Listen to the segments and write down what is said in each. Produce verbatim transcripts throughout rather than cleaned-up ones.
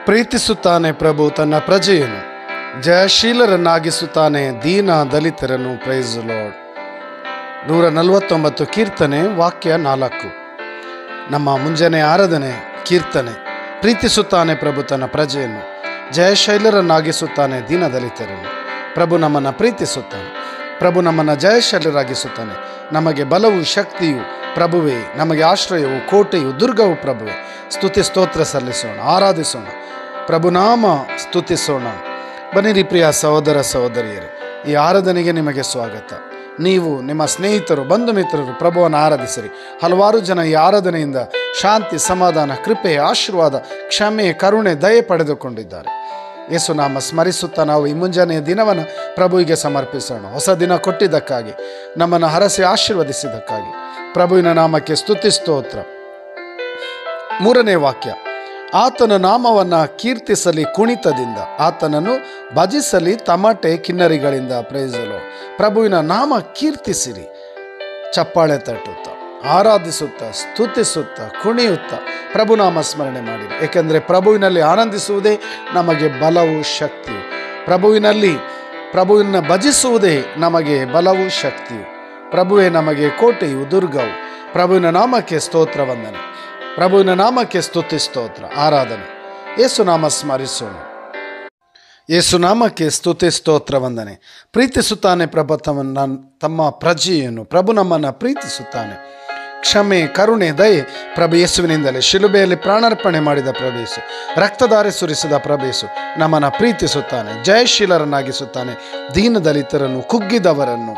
ಪ್ರೀತಿಸುತ್ತಾನೆ ಪ್ರಭು ತನ್ನ ಪ್ರಜೆಯನ್ನು, ಜಯಶೀಲರನ್ನಾಗಿಸುತ್ತಾನೆ ದೀನ ದಲಿತರನ್ನು. Price lord. ನೂರ ನಲವತ್ತೊಂಬತ್ತು ಕೀರ್ತನೆ ವಾಕ್ಯ ನಾಲ್ಕು. ನಮ್ಮ ಮುಂಜಾನೆ ಆರಾಧನೆ ಕೀರ್ತನೆ. ಪ್ರೀತಿಸುತ್ತಾನೆ ಪ್ರಭು ತನ್ನ ಪ್ರಜೆಯನ್ನು, ಜಯಶೈಲರನ್ನಾಗಿಸುತ್ತಾನೆ ದೀನ ದಲಿತರನ್ನು. ಪ್ರಭು ನಮ್ಮನ್ನು ಪ್ರೀತಿಸುತ್ತಾನೆ, ಪ್ರಭು ನಮ್ಮನ್ನು ಜಯಶೈಲರಾಗಿಸುತ್ತಾನೆ. ನಮಗೆ ಬಲವು ಶಕ್ತಿಯು ಪ್ರಭುವೇ, ನಮಗೆ ಆಶ್ರಯವು ಕೋಟೆಯು ದುರ್ಗವು ಪ್ರಭುವೇ. ಸ್ತುತಿ ಸ್ತೋತ್ರ ಸಲ್ಲಿಸೋಣ, ಆರಾಧಿಸೋಣ, ಪ್ರಭುನಾಮ ಸ್ತುತಿಸೋಣ. ಬನ್ನಿರಿ ಪ್ರಿಯ ಸಹೋದರ ಸಹೋದರಿಯರೇ, ಈ ಆರಾಧನೆಗೆ ನಿಮಗೆ ಸ್ವಾಗತ. ನೀವು ನಿಮ್ಮ ಸ್ನೇಹಿತರು ಬಂಧು ಮಿತ್ರರು ಪ್ರಭುವನ್ನು ಆರಾಧಿಸಿರಿ. ಹಲವಾರು ಜನ ಈ ಆರಾಧನೆಯಿಂದ ಶಾಂತಿ, ಸಮಾಧಾನ, ಕೃಪೆ, ಆಶೀರ್ವಾದ, ಕ್ಷಮೆ, ಕರುಣೆ, ದಯೆ ಪಡೆದುಕೊಂಡಿದ್ದಾರೆ. ಯೇಸು ನಾಮ ಸ್ಮರಿಸುತ್ತಾ ನಾವು ಈ ಮುಂಜಾನೆಯ ದಿನವನ್ನು ಪ್ರಭುವಿಗೆ ಸಮರ್ಪಿಸೋಣ. ಹೊಸ ದಿನ ಕೊಟ್ಟಿದ್ದಕ್ಕಾಗಿ, ನಮ್ಮನ್ನು ಹರಸಿ ಆಶೀರ್ವದಿಸಿದ್ದಕ್ಕಾಗಿ ಪ್ರಭುವಿನ ನಾಮಕ್ಕೆ ಸ್ತುತಿ ಸ್ತೋತ್ರ. ಮೂರನೇ ವಾಕ್ಯ. ಆತನ ನಾಮವನ್ನು ಕೀರ್ತಿಸಲಿ ಕುಣಿತದಿಂದ, ಆತನನ್ನು ಭಜಿಸಲಿ ತಮಟೆ ಕಿನ್ನರಿಗಳಿಂದ. Price the lord. ಪ್ರಭುವಿನ ನಾಮ ಕೀರ್ತಿಸಿರಿ, ಚಪ್ಪಾಳೆ ತಟ್ಟುತ್ತಾ, ಆರಾಧಿಸುತ್ತಾ, ಸ್ತುತಿಸುತ್ತಾ, ಕುಣಿಯುತ್ತಾ ಪ್ರಭುನಾಮ ಸ್ಮರಣೆ ಮಾಡಿರಿ. ಏಕೆಂದರೆ ಪ್ರಭುವಿನಲ್ಲಿ ಆನಂದಿಸುವುದೇ ನಮಗೆ ಬಲವು ಶಕ್ತಿಯು. ಪ್ರಭುವಿನಲ್ಲಿ ಪ್ರಭುವಿನ ಭಜಿಸುವುದೇ ನಮಗೆ ಬಲವು ಶಕ್ತಿಯು. ಪ್ರಭುವೇ ನಮಗೆ ಕೋಟೆಯು ದುರ್ಗವು. ಪ್ರಭುವಿನ ನಾಮಕ್ಕೆ ಸ್ತೋತ್ರ ವಂದನೆ, ಪ್ರಭುವಿನ ನಾಮಕ್ಕೆ ಸ್ತುತಿ ಸ್ತೋತ್ರ ಆರಾಧನೆ. ಯೇಸು ನಾಮ ಸ್ಮರಿಸೋಣ. ಯೇಸು ನಾಮಕ್ಕೆ ಸ್ತುತಿ ಸ್ತೋತ್ರ ವಂದನೆ. ಪ್ರೀತಿಸುತ್ತಾನೆ ಪ್ರಭು ತಮ್ಮ ತಮ್ಮ ಪ್ರಜೆಯನ್ನು. ಪ್ರಭು ನಮ್ಮನ್ನು ಪ್ರೀತಿಸುತ್ತಾನೆ. ಕ್ಷಮೆ, ಕರುಣೆ, ದಯೆ ಪ್ರಭು ಯೇಸುವಿನಿಂದಲೇ. ಶಿಲುಬೆಯಲ್ಲಿ ಪ್ರಾಣಾರ್ಪಣೆ ಮಾಡಿದ ಪ್ರಭೇಸು, ರಕ್ತಧಾರೆ ಸುರಿಸಿದ ಪ್ರಭೇಸು ನಮ್ಮನ್ನು ಪ್ರೀತಿಸುತ್ತಾನೆ, ಜಯಶೀಲರನ್ನಾಗಿಸುತ್ತಾನೆ. ದೀನ ದಲಿತರನ್ನು, ಕುಗ್ಗಿದವರನ್ನು,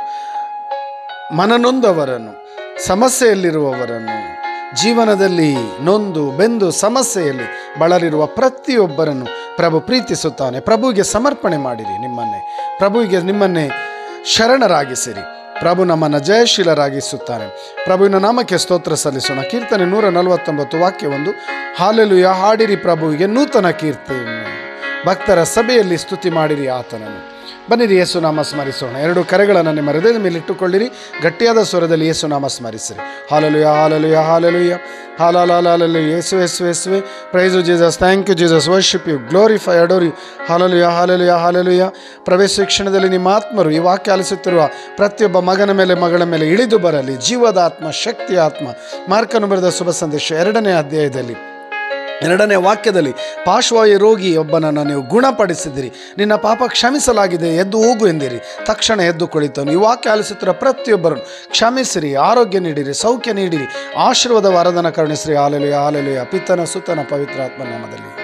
ಮನನೊಂದವರನ್ನು, ಸಮಸ್ಯೆಯಲ್ಲಿರುವವರನ್ನು, ಜೀವನದಲ್ಲಿ ನೊಂದು ಬೆಂದು ಸಮಸ್ಯೆಯಲ್ಲಿ ಬಳಲಿರುವ ಪ್ರತಿಯೊಬ್ಬರನ್ನು ಪ್ರಭು ಪ್ರೀತಿಸುತ್ತಾನೆ. ಪ್ರಭುವಿಗೆ ಸಮರ್ಪಣೆ ಮಾಡಿರಿ ನಿಮ್ಮನ್ನೇ, ಪ್ರಭುವಿಗೆ ನಿಮ್ಮನ್ನೇ ಶರಣರಾಗಿಸಿರಿ. ಪ್ರಭು ನಮ್ಮನ್ನು ಜಯಶೀಲರಾಗಿಸುತ್ತಾನೆ. ಪ್ರಭುವಿನ ನಾಮಕ್ಕೆ ಸ್ತೋತ್ರ ಸಲ್ಲಿಸೋಣ. ಕೀರ್ತನೆ ನೂರ ನಲವತ್ತೊಂಬತ್ತು ವಾಕ್ಯ ಒಂದು. ಹಾಲೆಲೂಯ, ಹಾಡಿರಿ ಪ್ರಭುವಿಗೆ ನೂತನ ಕೀರ್ತನೆ, ಭಕ್ತರ ಸಭೆಯಲ್ಲಿ ಸ್ತುತಿ ಮಾಡಿರಿ ಆತನನ್ನು. ಬನ್ನಿರಿ ಯೇಸು ನಾಮ ಸ್ಮರಿಸೋಣ. ಎರಡು ಕರೆಗಳನ್ನು ನಿಮ್ಮ ಹೃದಯದ ಮೇಲೆ ಇಟ್ಟುಕೊಳ್ಳಿರಿ. ಗಟ್ಟಿಯಾದ ಸ್ವರದಲ್ಲಿ ಯೇಸು ನಾಮ ಸ್ಮರಿಸಿರಿ. Hallelujah, hallelujah, hallelujah, hallelujah. ಯೇಸು ಯೇಸು ಯೇಸುವೆ. Praise you Jesus, thank you Jesus, worship you, glorify, adore you. Hallelujah, hallelujah, hallelujah. ಪ್ರವೇಶ ಶಿಕ್ಷಣದಲ್ಲಿ ನಿಮ್ಮ ಆತ್ಮರು ಈ ವಾಕ್ಯ ಆಲಿಸುತ್ತಿರುವ ಪ್ರತಿಯೊಬ್ಬ ಮಗನ ಮೇಲೆ ಮಗಳ ಮೇಲೆ ಇಳಿದು ಬರಲಿ. ಜೀವದ ಆತ್ಮ, ಶಕ್ತಿಯ ಆತ್ಮ. ಮಾರ್ಕನು ಬರೆದ ಶುಭ ಸಂದೇಶ ಎರಡನೇ ಅಧ್ಯಾಯದಲ್ಲಿ ಎರಡನೇ ವಾಕ್ಯದಲ್ಲಿ, ಪಾರ್ಶ್ವವಾಯು ರೋಗಿ ಒಬ್ಬನನ್ನು ನೀವು ಗುಣಪಡಿಸಿದಿರಿ, ನಿನ್ನ ಪಾಪ ಕ್ಷಮಿಸಲಾಗಿದೆ, ಎದ್ದು ಹೋಗು ಎಂದಿರಿ. ತಕ್ಷಣ ಎದ್ದು ಕುಳಿತನು. ಈ ವಾಕ್ಯ ಆಲಿಸುತ್ತಿರುವ ಪ್ರತಿಯೊಬ್ಬರನ್ನು ಕ್ಷಮಿಸಿರಿ, ಆರೋಗ್ಯ ನೀಡಿರಿ, ಸೌಖ್ಯ ನೀಡಿರಿ, ಆಶೀರ್ವಾದ ವರದನ ಕರುಣಿಸಿರಿ. Hallelujah, hallelujah. ಪಿತನ ಸುತನ ಪವಿತ್ರಾತ್ಮ ನಾಮದಲ್ಲಿ.